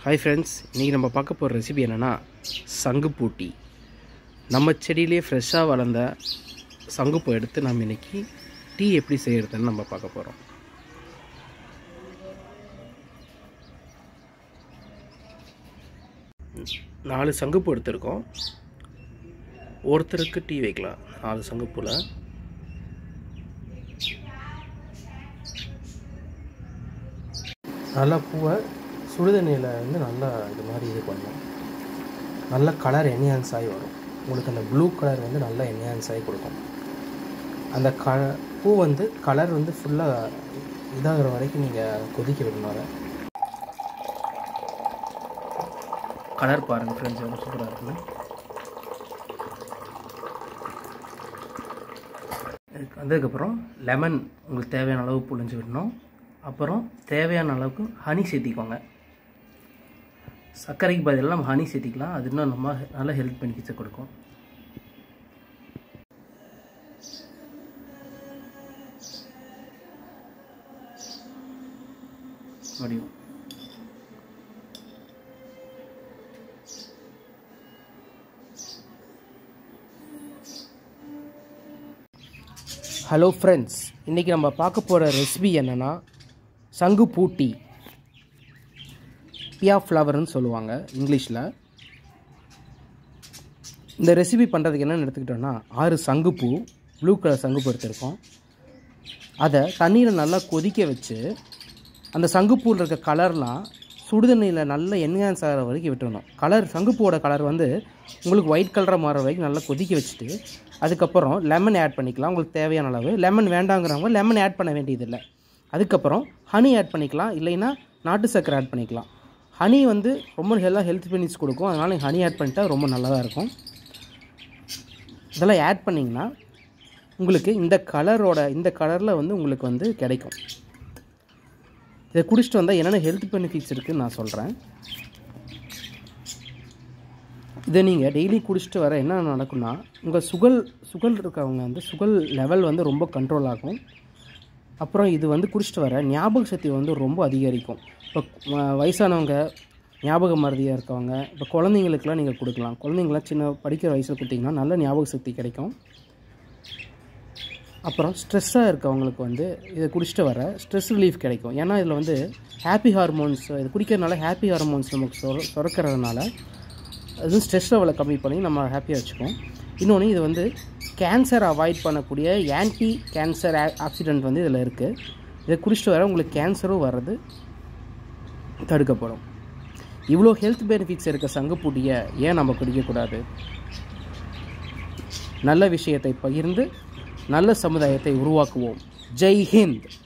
Hi friends, இன்றைக்கி நம்ம பார்க்க போகிற ரெசிபி என்னென்னா சங்குப்பூ டீ. நம்ம செடியிலே ஃப்ரெஷ்ஷாக வளர்ந்த சங்குப்பூ எடுத்து நம்ம இன்றைக்கி டீ எப்படி செய்கிறதுன்னு நம்ம பார்க்க போகிறோம். நாலு சங்குப்பூ எடுத்துருக்கோம். ஒருத்தருக்கு டீ வைக்கலாம். 4 சங்குப்பூவில் நல்லா பூவை சுடுதண்ணியில் வந்து நல்லா இது மாதிரி இது பண்ணணும். நல்ல கலர் என்ஹான்ஸ் ஆகி வரும். உங்களுக்கு அந்த ப்ளூ கலர் வந்து நல்லா என்ஹான்ஸ் ஆகி கொடுக்கும். அந்த பூ வந்து கலர் வந்து ஃபுல்லாக இதாகிற வரைக்கும் நீங்கள் கொதிக்க விடணும். அதை கலர் பாருங்கள் ஃப்ரெண்ட்ஸ், எவ்வளோ சூப்பராக இருக்குன்னு. வந்ததுக்கப்புறம் லெமன் உங்களுக்கு தேவையான அளவு புழிஞ்சு விடணும். அப்புறம் தேவையான அளவுக்கு ஹனி சேர்த்திக்கோங்க. சர்க்கரைக்கு பதிலாக நம்ம ஹனி சேர்த்திக்கலாம். அது இன்னும் நம்ம நல்ல ஹெல்த் பெனிஃபிட்ஸை கொடுக்கும். முடியும். ஹலோ ஃப்ரெண்ட்ஸ், இன்றைக்கி நம்ம பார்க்க போகிற ரெசிபி என்னென்னா சங்குப்பூ டீ. பியா ஃப்ளவர்னு சொல்லுவாங்க இங்கிலீஷில். இந்த ரெசிபி பண்ணுறதுக்கு என்னென்னு எடுத்துக்கிட்டோன்னா 6 சங்குப்பூ, ப்ளூ கலர் சங்குப்பூ எடுத்துருக்கோம். அதை தண்ணியில் நல்லா கொதிக்க வச்சு அந்த சங்குப்பூவில் இருக்க கலர்லாம் சுடுதண்ணியில் நல்லா என்ஹான்ஸ் ஆகிற வரைக்கும் விட்டுருணும். சங்குப்பூவோட கலர் வந்து உங்களுக்கு ஒயிட் கலராக மாற வரைக்கும் நல்லா கொதிக்க வச்சுட்டு அதுக்கப்புறம் லெமன் ஆட் பண்ணிக்கலாம். உங்களுக்கு தேவையான அளவு. லெமன் வேண்டாங்கிறவங்க லெமன் ஆட் பண்ண வேண்டியதில்லை. அதுக்கப்புறம் ஹனி ஆட் பண்ணிக்கலாம், இல்லைன்னா நாட்டு சர்க்கரை ஆட் பண்ணிக்கலாம். ஹனி வந்து ரொம்ப ஹெல்த் பெனிஃபிட்ஸ் கொடுக்கும். அதனால் நீங்கள் ஹனி ஆட் பண்ணிட்டா ரொம்ப நல்லதாக இருக்கும். இதெல்லாம் ஆட் பண்ணிங்கன்னா உங்களுக்கு இந்த கலரில் வந்து உங்களுக்கு வந்து கிடைக்கும். இதை குடிச்சிட்டு வந்தால் என்னென்ன ஹெல்த் பெனிஃபிட்ஸ் இருக்குதுன்னு நான் சொல்கிறேன். இதை நீங்கள் டெய்லி குடிச்சிட்டு வர என்ன நடக்கும்னா உங்கள் சுகர் இருக்கவங்க வந்து சுகர் லெவல் வந்து ரொம்ப கண்ட்ரோல் ஆகும். அப்புறம் இது வந்து குடிச்சிட்டு வர ஞாபக சக்தி வந்து ரொம்ப அதிகரிக்கும். இப்போ வயசானவங்க, ஞாபக மறதியாக இருக்கவங்க, இப்போ குழந்தைங்களுக்கெலாம் நீங்கள் கொடுக்கலாம். குழந்தைங்களாம் சின்ன படிக்கிற வயசில் கொடுத்தீங்கன்னா நல்ல ஞாபக சக்தி கிடைக்கும். அப்புறம் ஸ்ட்ரெஸ்ஸாக இருக்கவங்களுக்கு வந்து இதை குடிச்சிட்டு வர ஸ்ட்ரெஸ் ரிலீஃப் கிடைக்கும். ஏன்னா இதில் வந்து ஹாப்பி ஹார்மோன்ஸ், இது குடிக்கிறதுனால ஹாப்பி ஹார்மோன்ஸ் நமக்கு சுரக்கிறதுனால அது ஸ்ட்ரெஸ் லெவலை கம்மி பண்ணி நம்ம ஹாப்பியாக வச்சுக்கோம். இன்னொன்று, இது வந்து கேன்சர் அவாய்ட் பண்ணக்கூடிய ஆன்டி கேன்சர் ஆக்சிடென்ட் வந்து இதில் இருக்குது. இதை குடிச்சிட்டு வர உங்களுக்கு கேன்சரும் வர்றது தடுக்கப்படும். இவ்வளோ ஹெல்த் பெனிஃபிட்ஸ் இருக்க சங்குப்பூட்டியை ஏன் நம்ம குடிக்கக்கூடாது? நல்ல விஷயத்தை பகிர்ந்து நல்ல சமுதாயத்தை உருவாக்குவோம். ஜெய் ஹிந்த்.